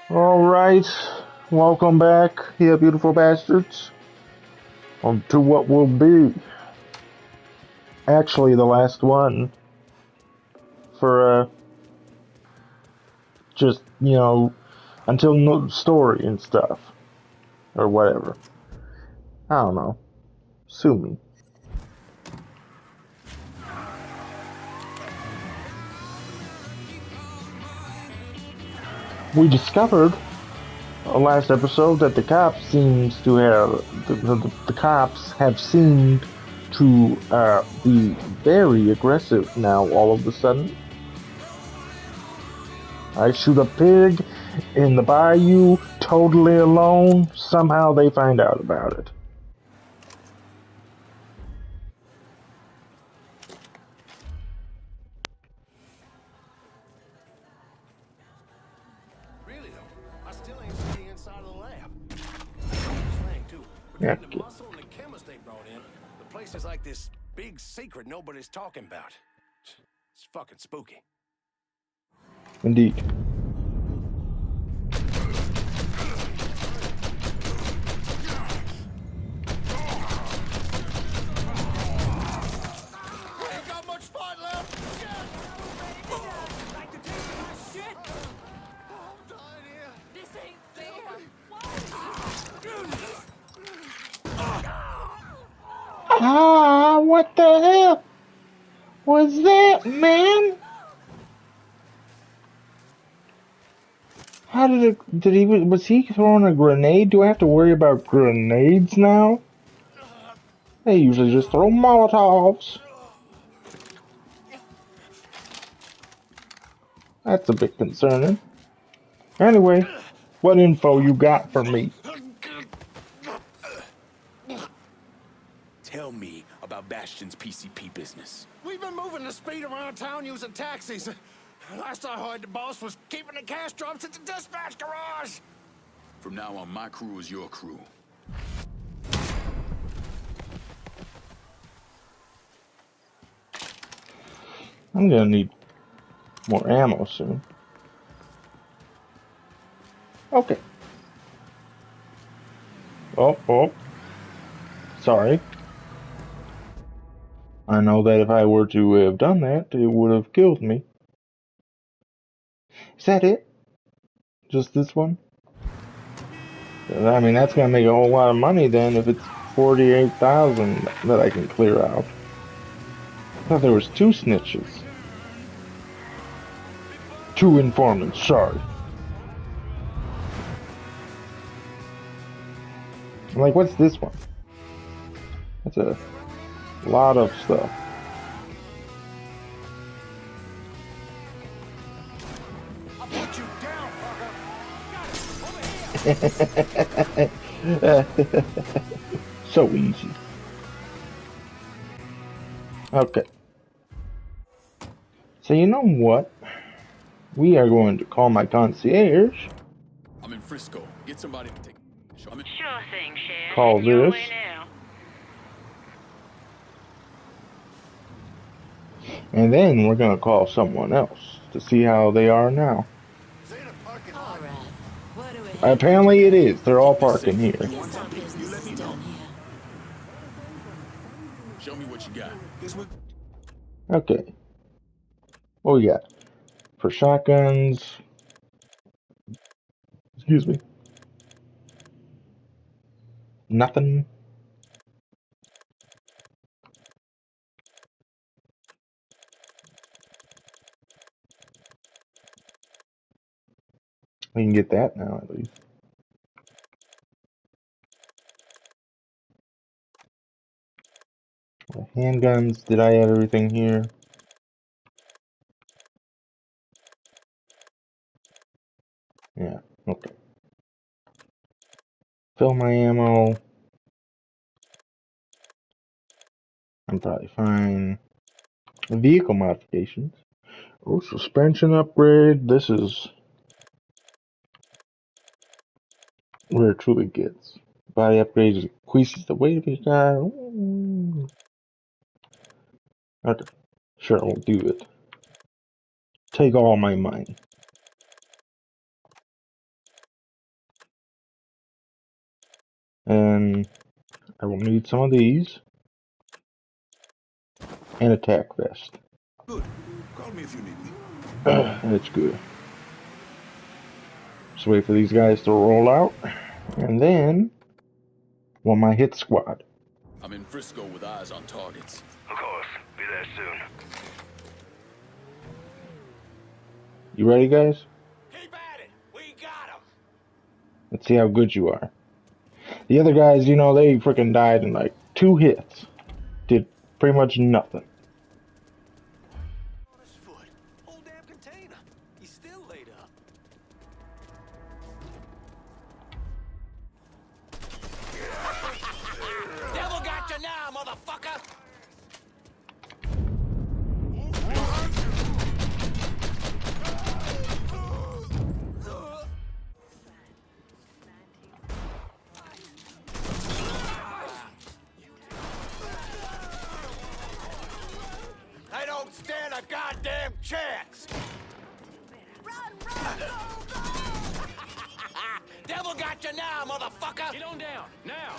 Alright, welcome back, you beautiful bastards, to what will be actually the last one for, just, until no story and stuff, or whatever. I don't know. Sue me. We discovered last episode that the cops seems to have the cops have seemed to be very aggressive now all of a sudden. I shoot a pig in the bayou totally alone. Somehow they find out about it. Really though, I still ain't seen the inside of the lab. Slang too. Yeah. Between the muscle and the chemist they brought in, the place is like this big secret nobody's talking about. It's fucking spooky. Indeed. Ain't got much fight left. Like the taste of my shit. I'm dying here. This ain't fair. Why? Ah, what the hell was that, man? How was he throwing a grenade? Do I have to worry about grenades now? They usually just throw Molotovs. That's a bit concerning. Anyway, what info you got for me? Tell me about Bastion's PCP business. We've been moving the speed around town using taxis. Last I heard, the boss was keeping the cash drops at the dispatch garage. From now on, my crew is your crew. I'm gonna need more ammo soon. Okay. Oh. Sorry. I know that if I were to have done that, it would have killed me. Is that it? Just this one? I mean, that's gonna make a whole lot of money then if it's 48,000 that I can clear out. I thought there was 2 snitches. 2 informants, sorry. I'm like, what's this one? That's a lot of stuff. I'll put you down, Parker. Over here. So easy. Okay. So you know what? We are going to call my concierge. I'm in Frisco. Get somebody to take. I'm in. Sure thing, Sheriff. Call Heading your this. way now. And then we're going to call someone else to see how they are now. Is it a parking All lot? right. What do we have? Apparently it is. They're all parking here. You want something? You let me know. Down here. Show me what you got. Okay. What we got? For shotguns. Excuse me. Nothing. We can get that now at least. Handguns. Did I have everything here? Yeah. Okay. Fill my ammo. I'm probably fine. Vehicle modifications. Oh, suspension upgrade. This is where it truly gets. Body upgrades increases the weight of your car. Ooh. Okay. Sure, we'll do it. Take all my money. And I will need some of these. And a tack vest. Good. Call me if you need me. That's good. Just wait for these guys to roll out. And then, want my hit squad. I'm in Frisco with eyes on targets. Of course. Be there soon. You ready, guys? Keep at it. We got him. Let's see how good you are. The other guys, you know, they freaking died in like 2 hits. Did pretty much nothing. On his foot. Whole damn container. He's still laid up. Devil got you now, motherfucker. I don't stand a goddamn chance. Run, go, go! Devil got you now, motherfucker. Get on down now.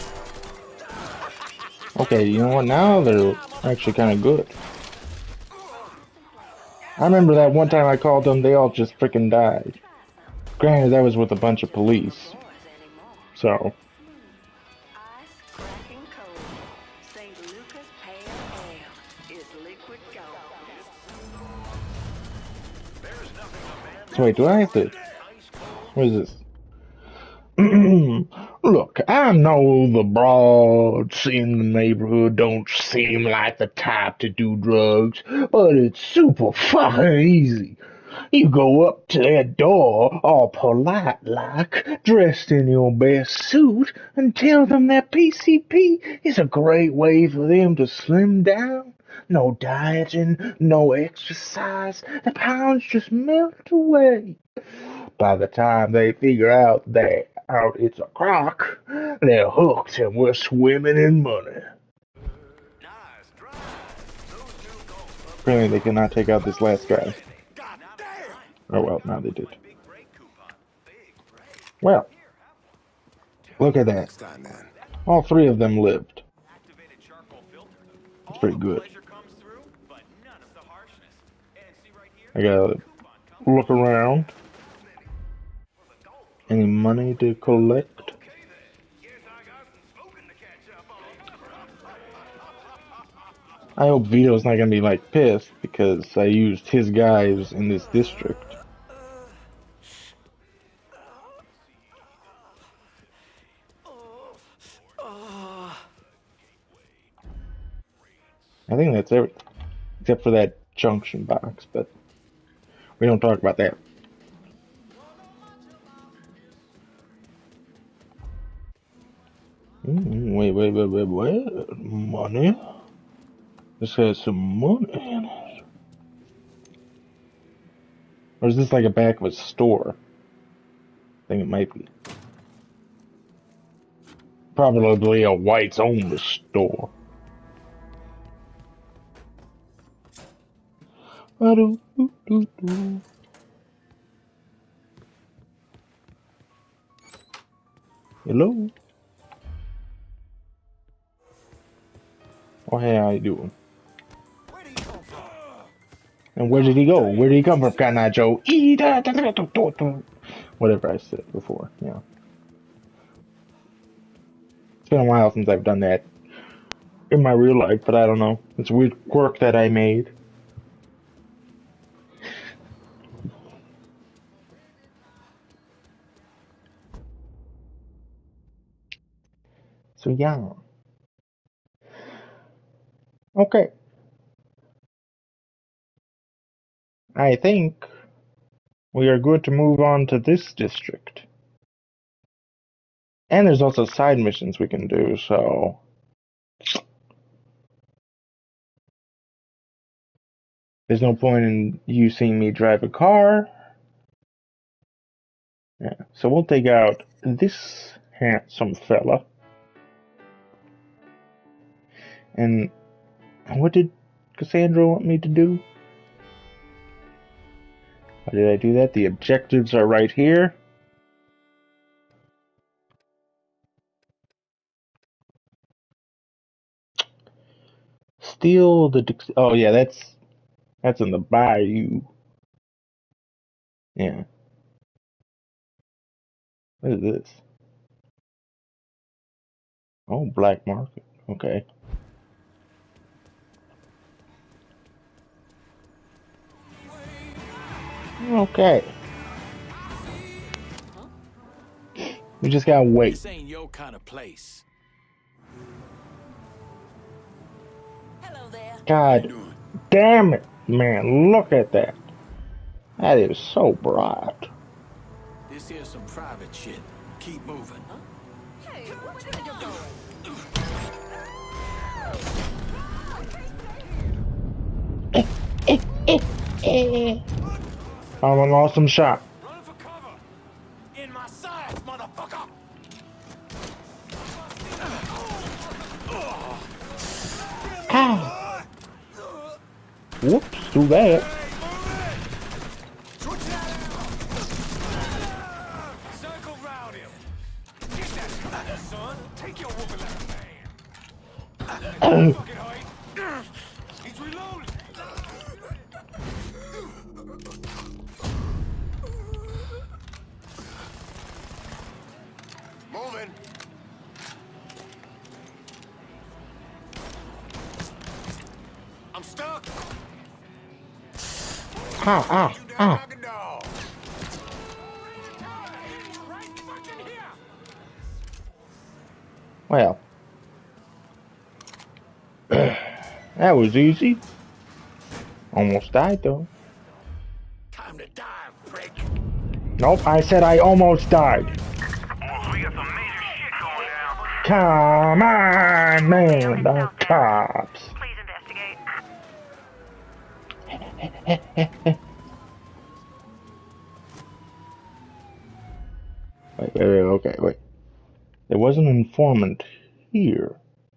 Okay, you know what? Now they're actually kind of good. I remember that one time I called them, they all just freaking died. Granted, that was with a bunch of police. So, Ice cracking cold. St. Lucas Pale Ale is liquid gold. so wait, do I have to... What is this? Look, I know the broads in the neighborhood don't seem like the type to do drugs, but it's super fucking easy. You go up to their door, all polite like, dressed in your best suit, and tell them that PCP is a great way for them to slim down. No dieting, no exercise, the pounds just melt away. By the time they figure out it's a crock, they're hooked and we're swimming in money. Apparently they cannot take out this last guy. Oh well, now they did. Well, look at that. All 3 of them lived. That's pretty good. I gotta look around. Any money to collect? I hope Vito's not gonna be like pissed because I used his guys in this district. I think that's everything. Except for that junction box, but we don't talk about that. Wait. Money? This has some money in it. Or is this like a back of a store? I think it might be. Probably a whites only store. Hello? Oh, hey, how you doing? Where do you come from? And where did he go? Where did he come from, Canacho? Whatever I said before, yeah. It's been a while since I've done that in my real life, but I don't know. It's a weird quirk that I made. So, yeah. Okay. I think we are good to move on to this district. And there's also side missions we can do, so... There's no point in you seeing me drive a car. Yeah, so we'll take out this handsome fella. And what did Cassandra want me to do? How did I do that? The objectives are right here. Steal the oh yeah, that's in the bayou. Yeah. What is this? Oh, black market. Okay. Okay. We just gotta wait. This ain't your kind of place. Hello there. God damn it, man. Look at that. That is so bright. This here's some private shit. Keep moving. Hey, where you going? I'm an awesome shot. Run for cover. In my sights, motherfucker. Ow. Whoops, too bad. Circle round him. Get that cover, son. Take your whooping like a man. Fucking height. He's reloading. Moving. I'm stuck. Ow, ow, You down ow. like a dog. Right fucking here. Well. That was easy. Almost died though. Time to dive, prick. Nope, I said I almost died. Oh, we got some major shit going down. Come on, man, the cops. Please investigate. Wait, okay, wait. There was an informant here.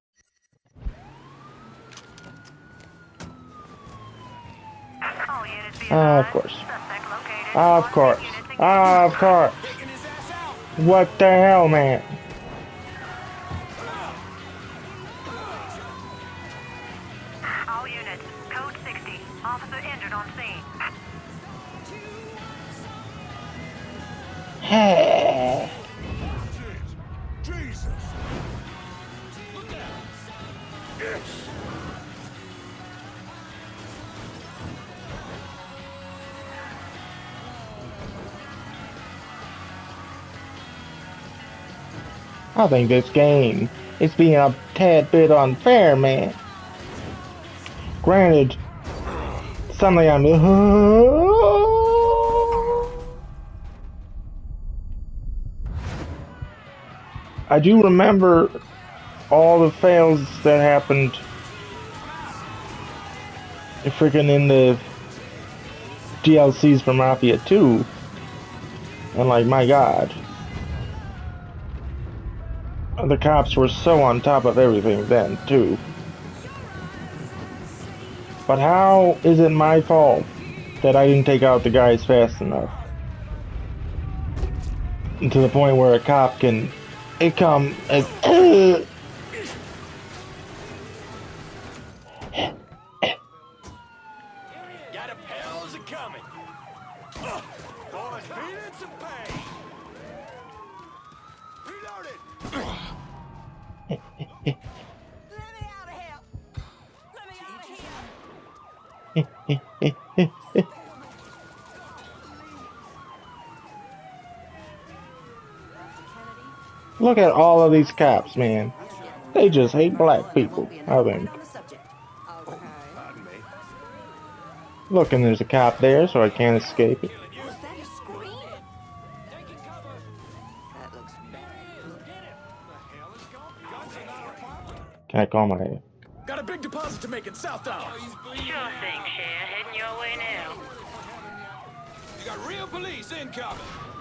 All units be Of advised. course. Suspect located. Of course. Of course. Taking his ass out. What the hell, man? All units. Code 60. Officer injured on scene. Hey. Jesus. Look out. I think this game is being a tad bit unfair, man. Granted, suddenly I'm. I do remember all the fails that happened freaking in the DLCs for Mafia 2. And like, my god. The cops were so on top of everything then, too. But how is it my fault that I didn't take out the guys fast enough? To the point where a cop can come and Got a pills are coming. Boys feeling some pain. Reloaded. Let me out of here. Let me out of here. look at all of these cops, man. They just hate black people, I think. Pardon me. Look, and there's a cop there, so I can't escape it. Was that a scream? That looks bad. Can I call my... Got a big deposit to make in South Town. Sure thing, Cher. Heading your way now. You got real police incoming.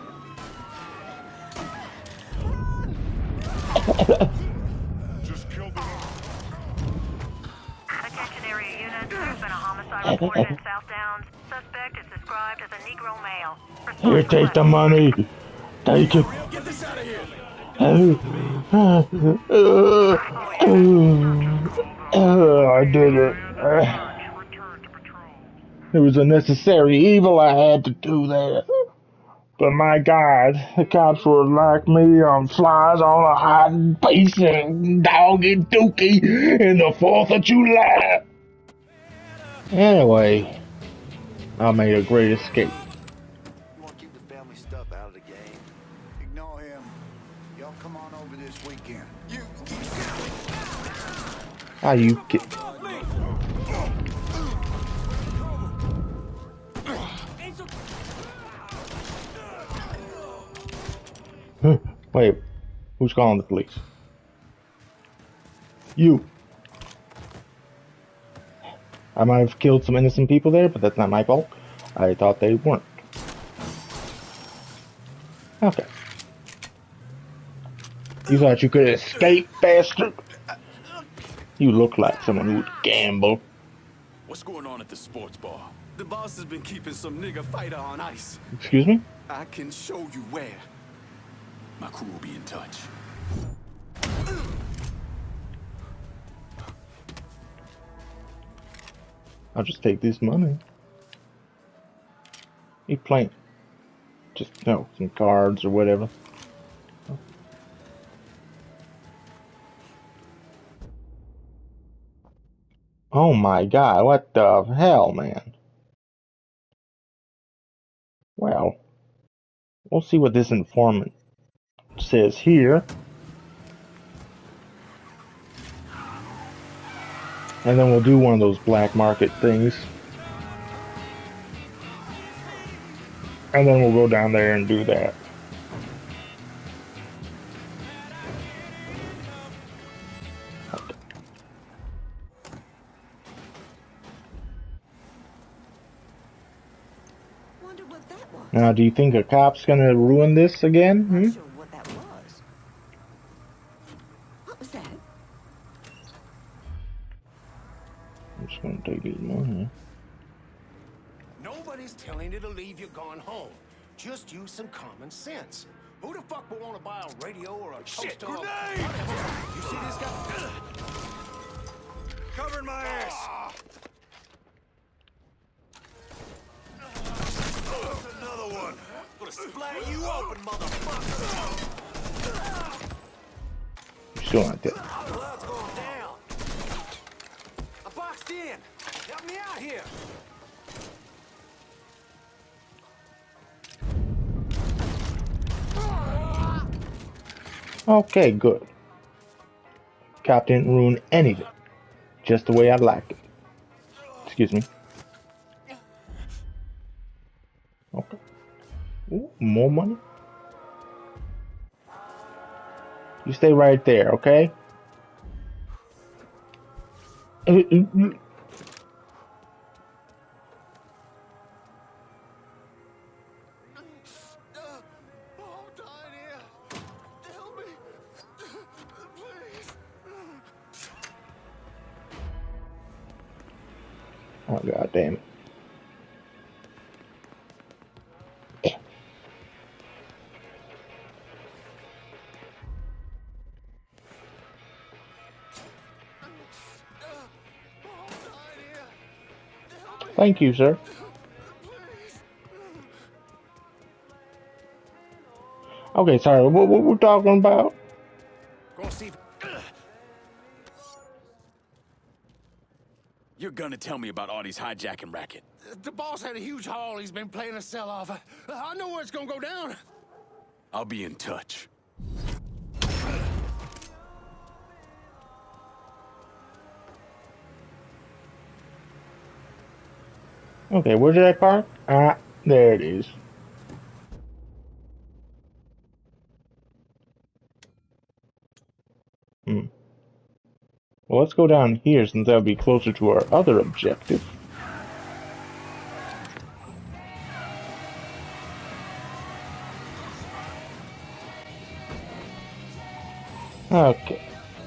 Just killed them. Attention area units. There's been a homicide reported in South Downs. Suspect is described as a Negro male. Here, take the money. Take it. Get this out of here. I did it. Return to patrol. It was a necessary evil. I had to do that. But my God, the cops were like me on flies on a hiding piece and doggy dookie in the 4th of July. Anyway, I made a great escape. You want to keep the family stuff out of the game? Ignore him. Y'all come on over this weekend. How you get? Wait, who's calling the police? You. I might have killed some innocent people there, but that's not my fault. I thought they weren't. Okay. You thought you could escape, bastard? You look like someone who would gamble. What's going on at the sports bar? The boss has been keeping some nigga fighter on ice. Excuse me? I can show you where. My crew will be in touch. I'll just take this money. You playing? Just, no, some cards or whatever. Oh my God, what the hell, man? Well, we'll see what this informant says here. And then we'll do one of those black market things. And then we'll go down there and do that. Okay. Wonder what that was. Now, do you think a cop's gonna ruin this again? Not sure what that was. What was that? I'm just gonna take his money. Nobody's telling you to leave your gun home. Just use some common sense. Who the fuck would want to buy a radio or a toaster? Or whatever? You see this guy? Covering my ass. Another one. Gonna splat you open, motherfucker. You're still not dead. Blood's going down. I'm boxed in. Help me out here. Okay, good. Cop didn't ruin anything. Just the way I'd like it. Excuse me. Okay. Ooh, more money? You stay right there, okay? Oh, God damn it. Thank you, sir. Okay, sorry, what we're talking about? Go see. You're gonna tell me about Audie's hijacking racket. The boss had a huge haul he's been playing to sell off. I know where it's gonna go down. I'll be in touch. Okay, where did I park? Ah, there it is. Well, let's go down here since that'll be closer to our other objective. Okay.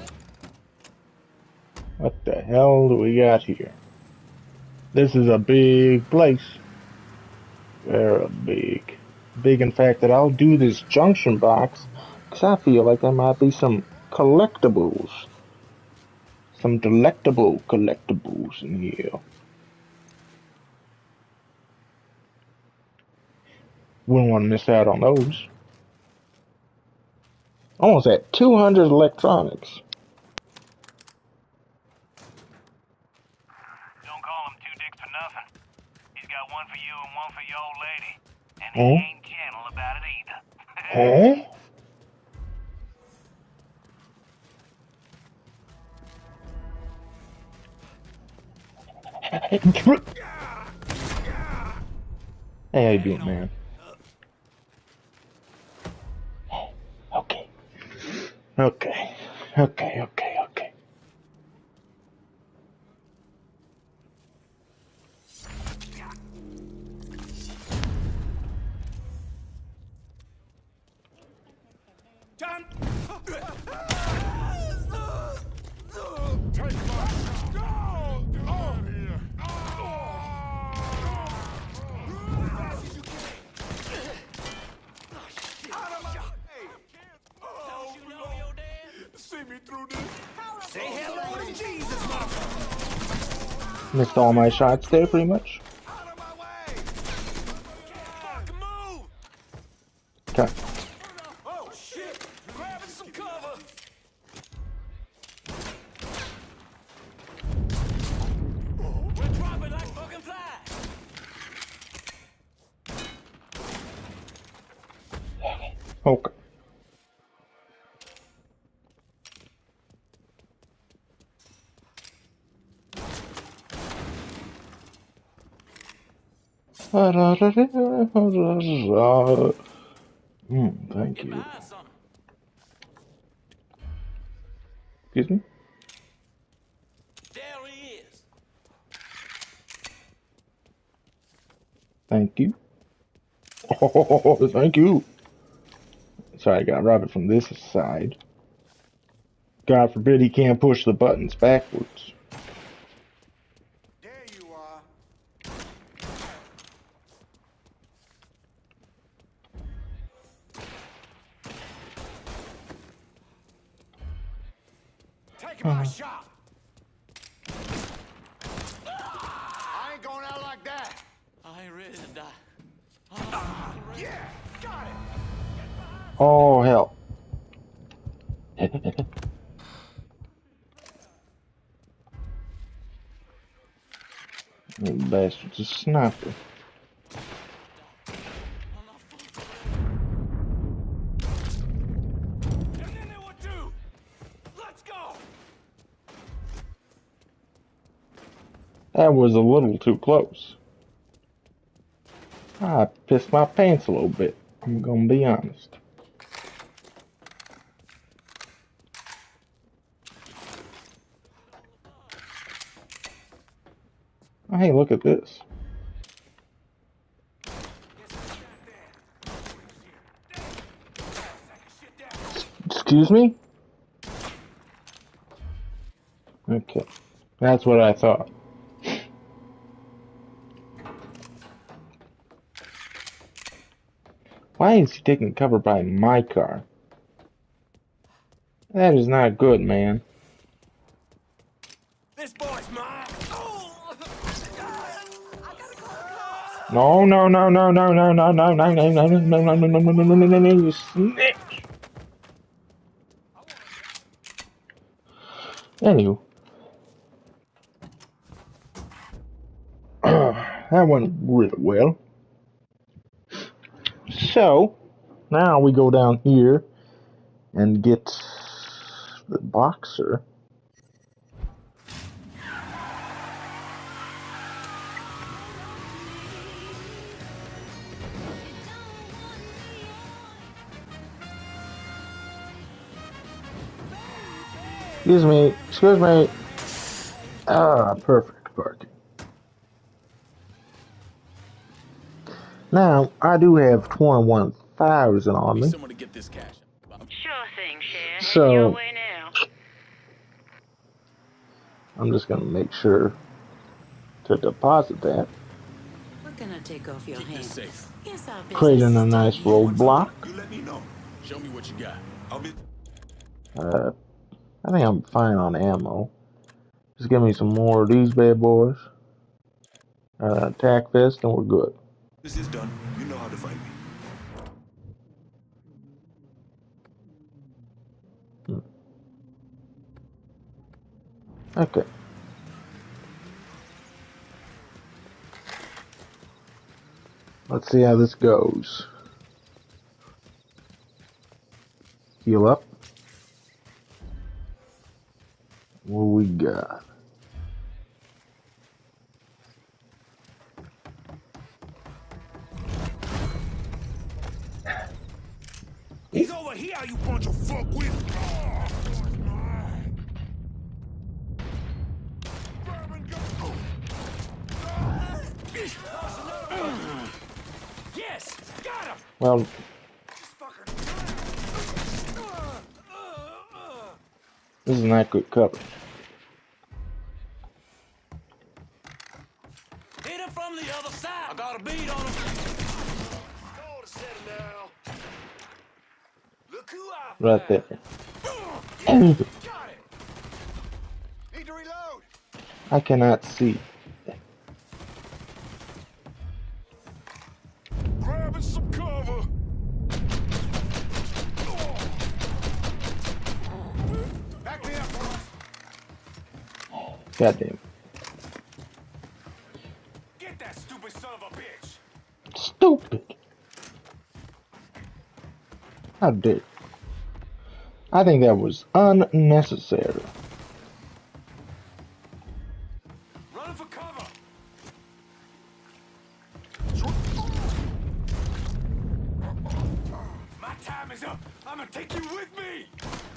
What the hell do we got here? This is a big place. Very big. Big in fact that I'll do this junction box because I feel like there might be some collectibles. some collectibles in here. Wouldn't want to miss out on those. Almost at 200 electronics. Don't call him two dicks for nothing. He's got one for you and one for your old lady. And he Huh? ain't gentle about it either. Huh? Hey, how you doing, man? Okay. Okay. Okay, okay, okay. John! Take my shot! Get out of here! Fast as you can! Out of my way! Oh, no! See me through this? Say hello to Jesus, motherfucker! Missed all my shots there, pretty much. Out of my way! Fucking move! Okay. Oh, shit! Grabbing some cover! We're dropping like fucking flies! Okay. Thank you. Excuse me? There he is! Thank you. Oh, thank you. Sorry, I got Robert from this side. God forbid he can't push the buttons backwards. There you are. Taking my shot! I ain't going out like that! I ain't ready to die. Yeah! Got it! Oh, hell. You bastard's a sniper. And then they would do! Let's go! That was a little too close. I pissed my pants a little bit. I'm gonna be honest. Oh, hey, look at this. Excuse me? Okay. That's what I thought. Why is he taking cover by my car? That is not good, man. This boy's mine! No, no, no, no, no, no, no, no, no, no, no, no, no, no, no, no, no, no, no, no, you snitch. Anywho. That went really well. So, now we go down here and get the boxer. Excuse me, excuse me. Ah, perfect parking. Now, I do have 21,000 on me. Need someone to get this cash. Sure thing, Cher. So- Heading your way now. I'm just gonna make sure to deposit that. We're gonna take off your Keep this hands. safe. Yes, our business Creating a is nice done here. roadblock. You let me know. Show me what you got. I'll be. I think I'm fine on ammo. Just give me some more of these bad boys. Attack fist, and we're good. This is done. You know how to find me. Okay. Let's see how this goes. Heal up. What we got? He's over here, you bunch of fuckwits! Grab and go! Yes! Got him! Well, this is not good cover. Hit him from the other side! I got a beat on him! Go to set him now! Look who I Right there. Got it! Need to reload! I cannot see. Grabbing some cover! Back me up, boys! Goddamn. Get that stupid son of a bitch! Stupid. How dare. I think that was unnecessary. Run for cover! My time is up! I'm gonna take you with me!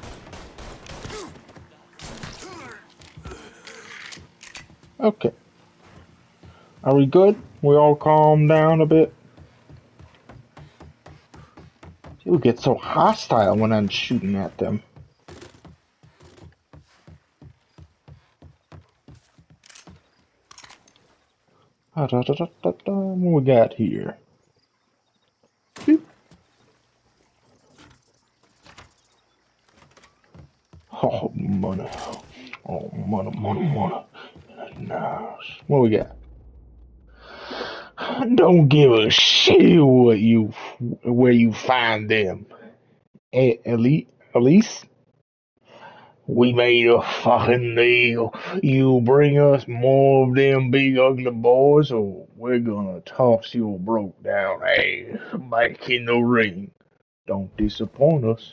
Okay. Are we good? We all calm down a bit? People get so hostile when I'm shooting at them. What we got here? Boop. Oh, money. Oh, money, money, money. Nice. What we got? Don't give a shit where you find them. Elise? We made a fucking deal. You bring us more of them big ugly boys, or we're gonna toss your broke down ass back in the ring. Don't disappoint us.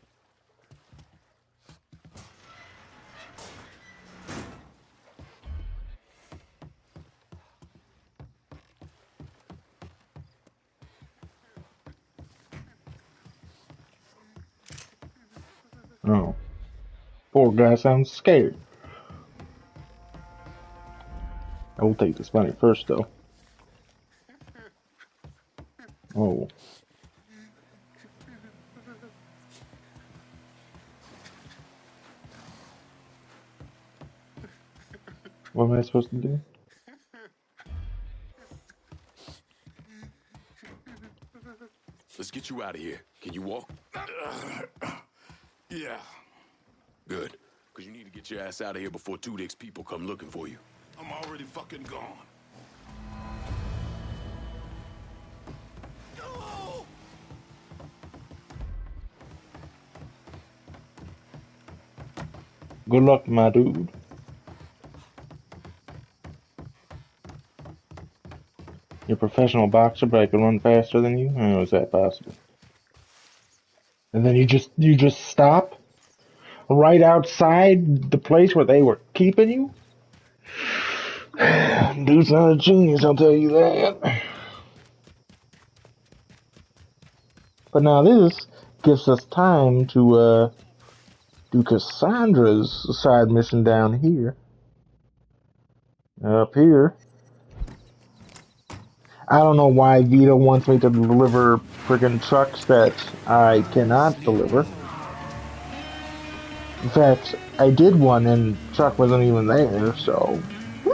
Oh. Poor guy sounds scared. I will take this money first, though. Oh. What am I supposed to do? Let's get you out of here. Can you walk? Yeah. Good. Because you need to get your ass out of here before Tudyk's people come looking for you. I'm already fucking gone. No! Good luck, my dude. You're a professional boxer, but I can run faster than you? How is that possible? And then you just stop? Right outside the place where they were keeping you? Dude's not a genius, I'll tell you that. But now this gives us time to do Cassandra's side mission down here. Up here. I don't know why Vito wants me to deliver friggin' trucks that I cannot deliver. In fact, I did one and the truck wasn't even there, so...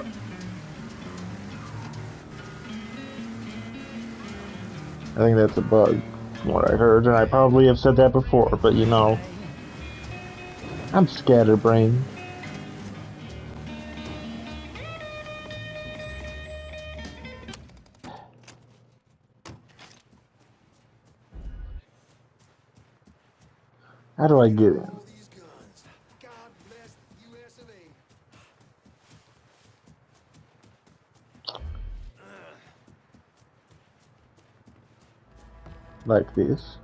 I think that's a bug, from what I heard, and I probably have said that before, but you know... I'm scatterbrained. How do I get in? God bless the US of A. Like this.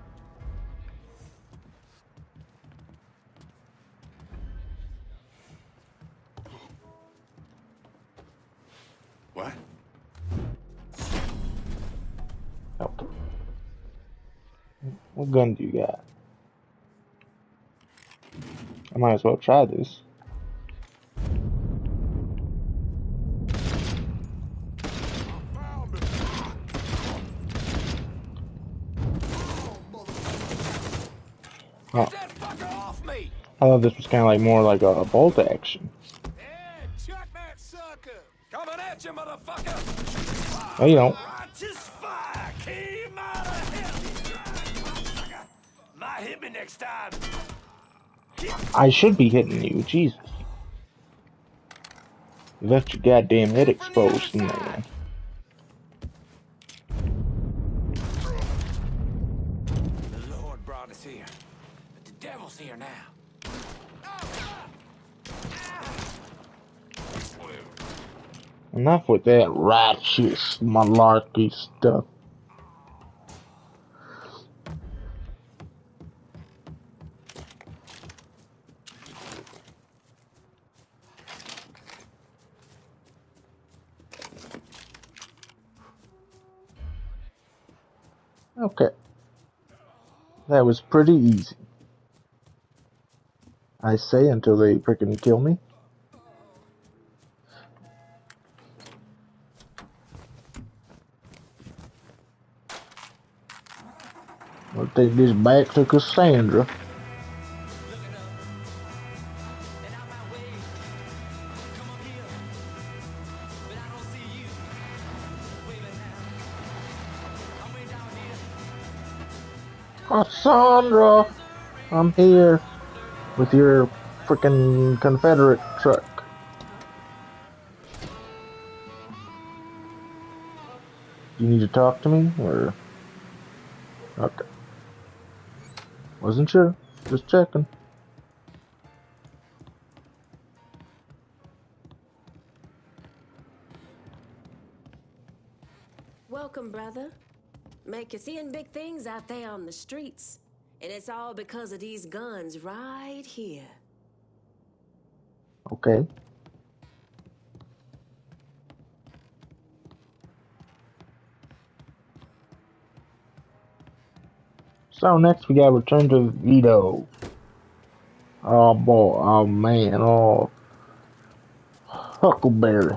What? Okay. What gun do you got? I might as well try this. Oh, That fucker off me! I thought this was kind of like more like a bolt action. Yeah, chuck that sucker! Coming at you, motherfucker! Oh, you don't. Righteous fire came out of hell! Might hit me next time. I should be hitting you, Jesus. You left your goddamn head exposed in there. The Lord brought us here, but the devil's here now. Enough with that righteous malarkey stuff. Okay. That was pretty easy. I say until they freaking kill me. I'll take this back to Cassandra. Cassandra! I'm here with your freaking Confederate truck. You need to talk to me, or... Okay. Wasn't sure. Just checking. Welcome, brother. Make you seeing big things out there on the streets. And it's all because of these guns right here. Okay. So next we got Return to Vito. Oh boy, oh man, oh Huckleberry.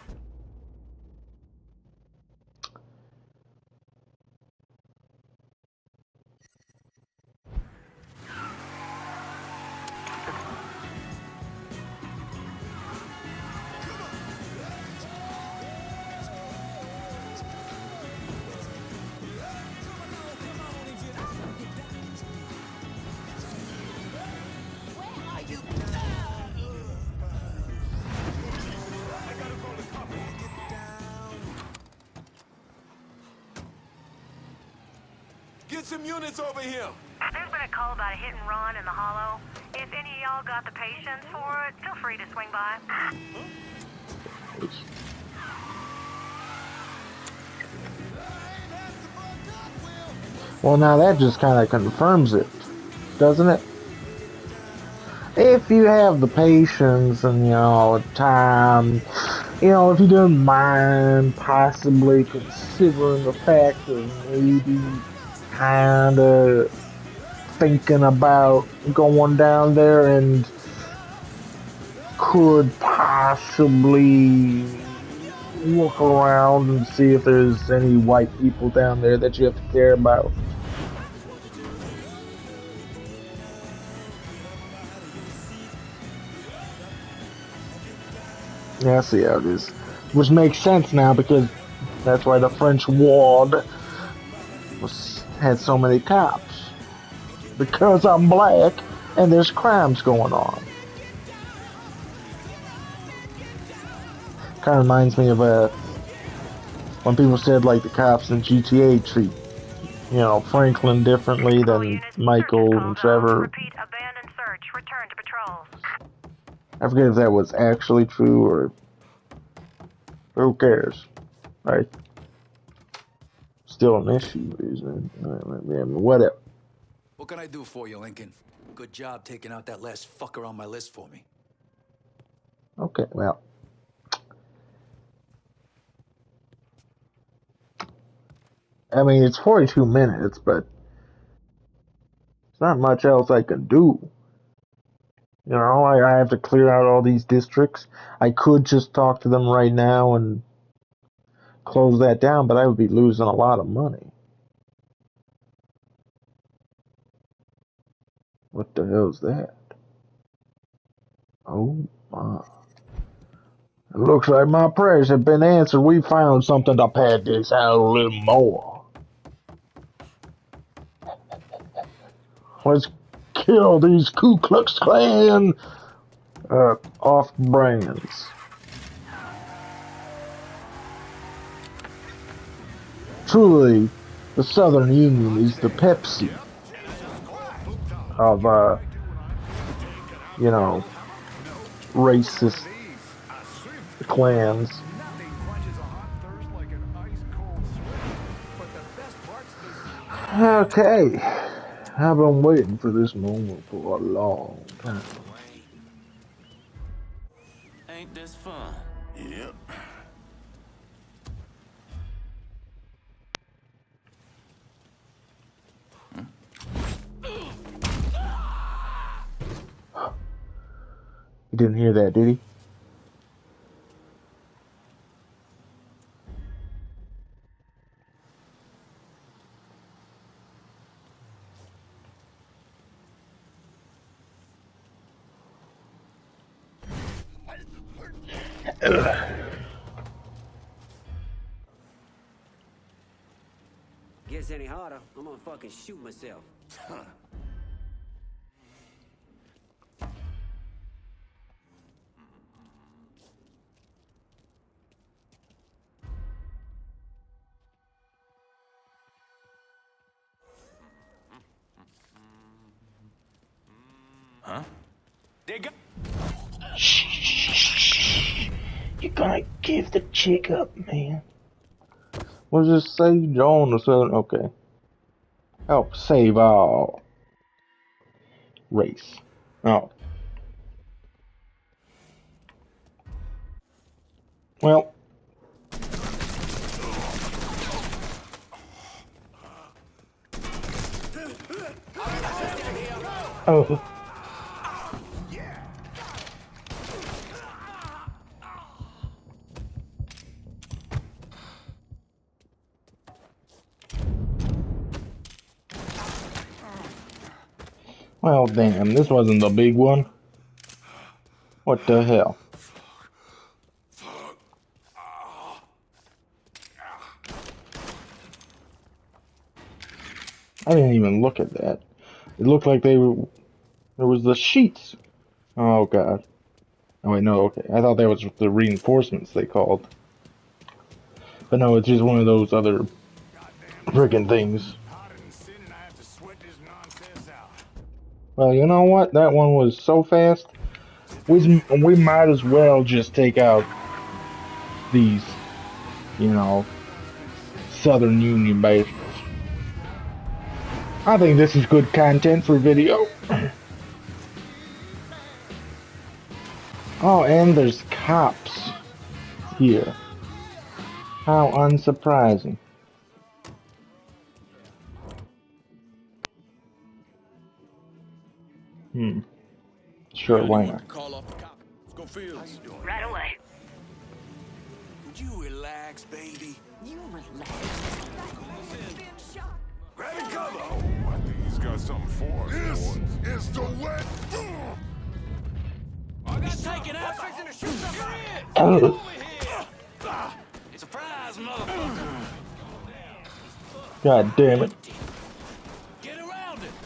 Get some units over here. There's been a call about a hit and run in the hollow. If any of y'all got the patience for it, feel free to swing by. Well, now that just kind of confirms it, doesn't it? If you have the patience and, you know, time, you know, if you don't mind possibly considering the fact of maybe kind of thinking about going down there and could possibly look around and see if there's any white people down there that you have to care about. Yeah, I see how it is. Which makes sense now because that's why the French ward had so many cops. Because I'm black and there's crimes going on. Kind of reminds me of when people said like the cops in GTA treat, you know, Franklin differently than Michael and Trevor. Repeat, I forget if that was actually true or who cares, right? Still an issue, isn't it? Whatever. What can I do for you, Lincoln? Good job taking out that last fucker on my list for me. Okay, well. I mean, it's 42 minutes, but there's not much else I can do. You know, I have to clear out all these districts. I could just talk to them right now and close that down, but I would be losing a lot of money. What the hell is that? Oh my. It looks like my prayers have been answered. We found something to pad this out a little more. Let's kill these Ku Klux Klan off-brands. Truly, the Southern Union is the Pepsi of, you know, racist clans. Okay, I've been waiting for this moment for a long time. Ain't this fun? Yep. You didn't hear that, did he? Gets any harder, I'm gonna fucking shoot myself. Huh? They got. You're gonna give the chick up, man. We'll just save Joan or something. Okay. Help save all race. Oh. Well. Oh. Well, damn, this wasn't the big one. What the hell? I didn't even look at that. It looked like they were... There was the sheets. Oh, God. Oh, wait, no, okay. I thought that was the reinforcements they called. But no, it's just one of those other friggin' things. Well, you know what? That one was so fast. We might as well just take out these, you know, Southern Union bases. I think this is good content for video. Oh, and there's cops here. How unsurprising. Sure, why not? Call off the cop. Let's go Fields. Right away. Would you relax, baby? You relax. Grab and cover. Oh, I think he's got something for us. This is the wet. I got taken out. Fixing to shoot something in. Oh. Over here. Surprise, motherfucker. God damn it. Get around it.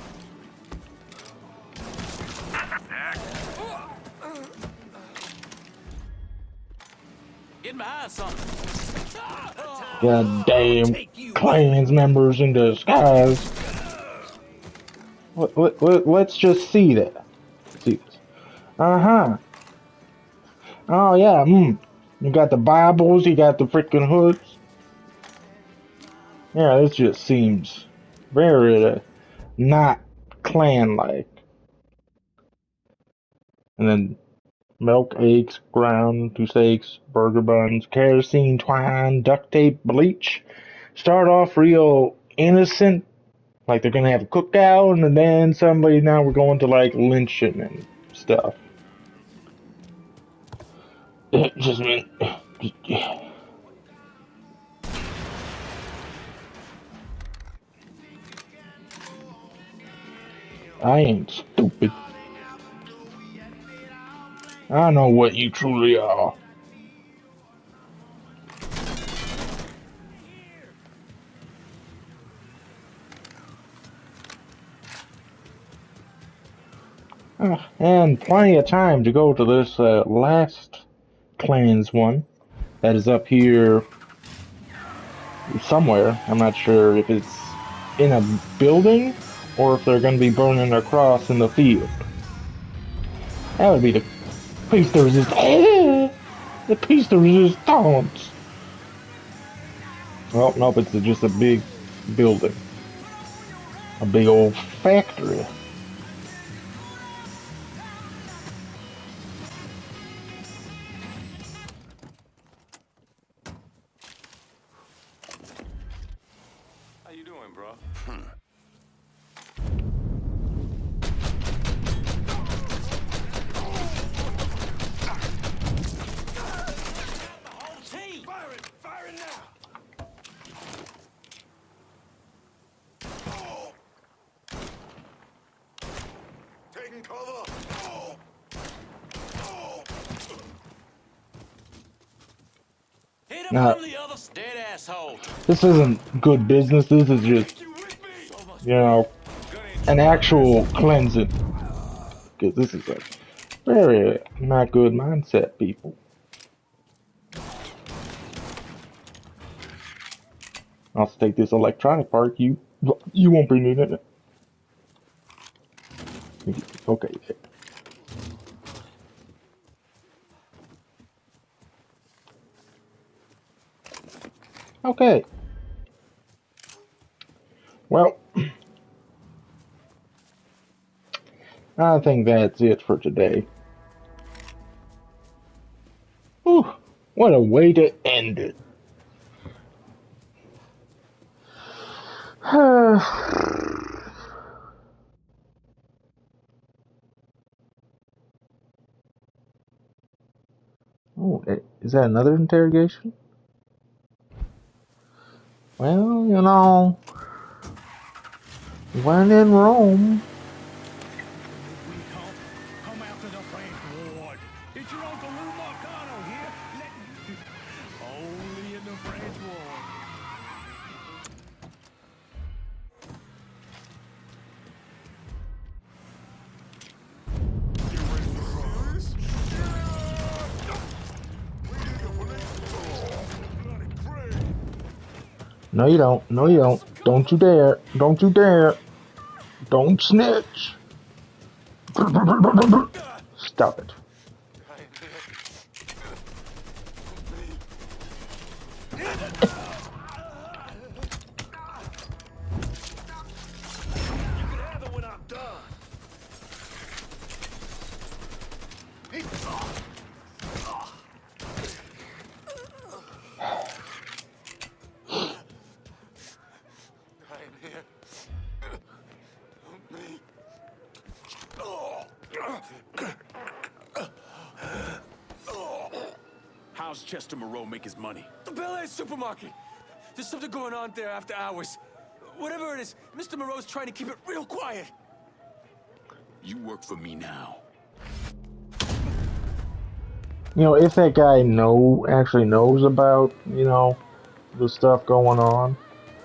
Get behind something. God damn. Klans members in disguise. Let's just see that. See this. Uh-huh. Oh yeah, You got the Bibles, you got the freaking hoods. Yeah, this just seems very not clan-like. And then milk, eggs, ground, 2 steaks, burger buns, kerosene, twine, duct tape, bleach. Start off real innocent, like they're gonna have a cookout, and then now we're going to like lynching and stuff. It just meant. I ain't stupid. I know what you truly are. And plenty of time to go to this last clans one that is up here somewhere. I'm not sure if it's in a building or if they're going to be burning their cross in the field. That would be the piece de resistance. The piece de resistance. Well, nope, it's just a big building. A big old factory. How you doing, bro? Firing now! Taking cover! Hit him Nah. from the other dead asshole. This isn't good business. This is just, you know, an actual cleansing. Because this is a very not good mindset, people. I'll take this electronic part. You won't be needing it. Okay. Okay. Well, I think that's it for today. Whew, what a way to end it. Oh, is that another interrogation? Well, you know, when in Rome. Come after the French ward. It's your Uncle Lou Marcano here. Only in the French ward. No, you don't. No, you don't. Don't you dare. Don't you dare. Don't snitch. Stop it. How's Chester Moreau make his money? The Bel Air supermarket. There's something going on there after hours. Whatever it is, Mr. Moreau's trying to keep it real quiet. You work for me now. You know, if that guy actually knows about, you know, the stuff going on.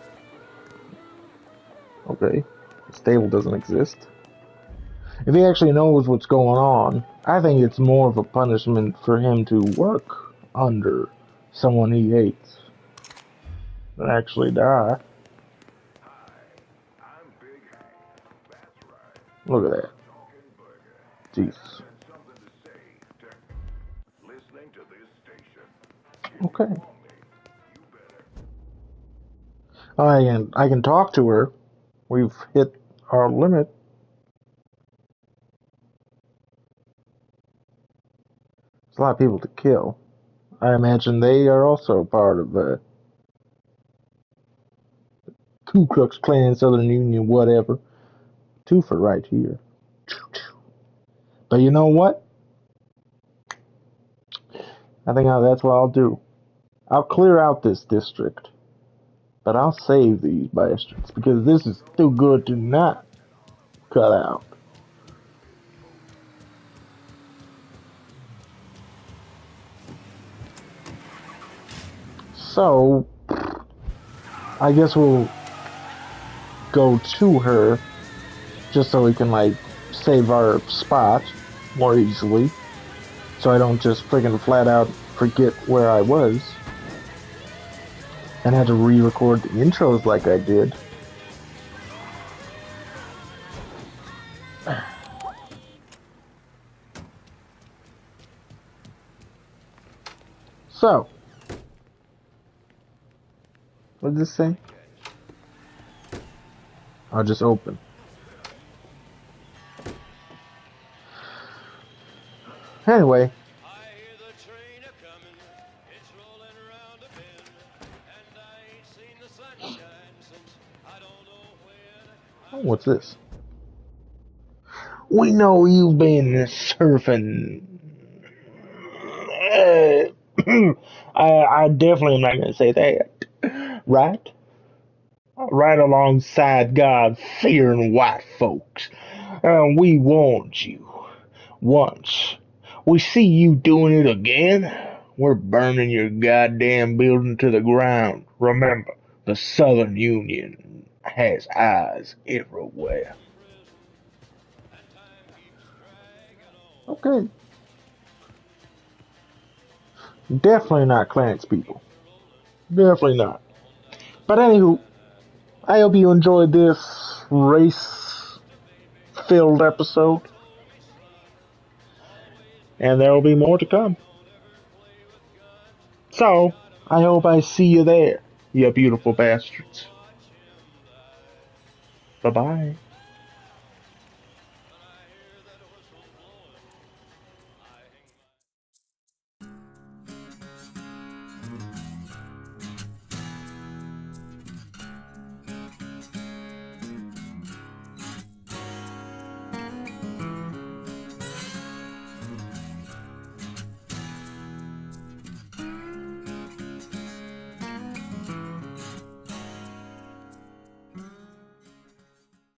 Okay, the stable doesn't exist. If he actually knows what's going on, I think it's more of a punishment for him to work under someone he hates than actually die. Look at that. Jesus. Okay. I can talk to her. We've hit our limit. There's a lot of people to kill. I imagine they are also part of the Ku Klux Klan, Southern Union, whatever. Two for right here. But you know what? I think that's what I'll do. I'll clear out this district. But I'll save these bastards because this is too good to not cut out. So, I guess we'll go to her just so we can, like, save our spot more easily. So I don't just freaking flat out forget where I was. And had to re-record the intros like I did. So, what did this say? I'll just open. Anyway. Oh, what's this? We know you've been surfing. I definitely am not going to say that. Right? Right alongside God-fearing white folks. We warned you once. We see you doing it again. We're burning your goddamn building to the ground. Remember, the Southern Union has eyes everywhere. Okay. Definitely not Clarence people. Definitely not. But anywho, I hope you enjoyed this race-filled episode. And there will be more to come. So, I hope I see you there, you beautiful bastards. Bye-bye.